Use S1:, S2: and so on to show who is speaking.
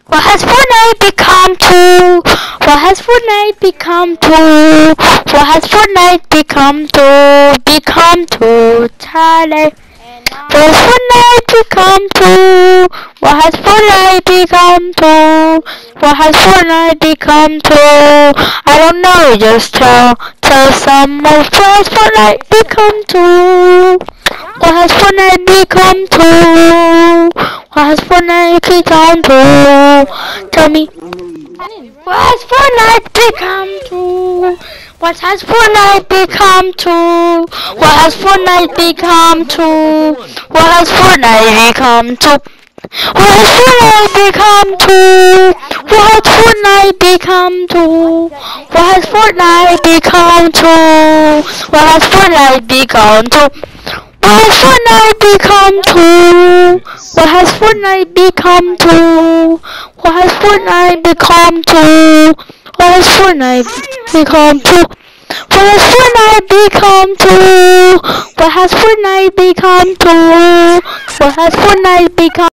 S1: What has Fortnite become to? What has Fortnite become to? What has Fortnite become to? Become to Charlie. What has Fortnite become to? What has Fortnite become to? What has Fortnite become to? I don't know, just tell someone what has Fortnite become to? What has Fortnite become to? What has Fortnite become to? Tell me. What has Fortnite become to? What has Fortnite become to? What has Fortnite become to? What has Fortnite become to? What has Fortnite become to? What has Fortnite become to? What has Fortnite become to? What has Fortnite become to? What has Fortnite become to? What has Fortnite become to? What has Fortnite become to? What has Fortnite become to? What has Fortnite become to? What has Fortnite become to? What has Fortnite become